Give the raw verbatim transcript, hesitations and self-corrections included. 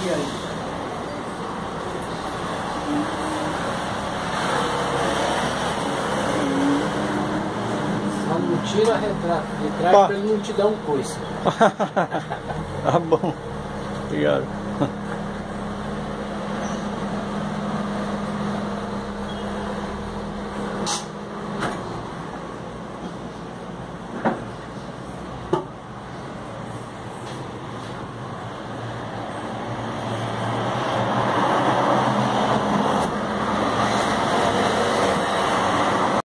dia ainda. Só não tira retrato de trás para ele não te dar um coice. Tá bom. Obrigado.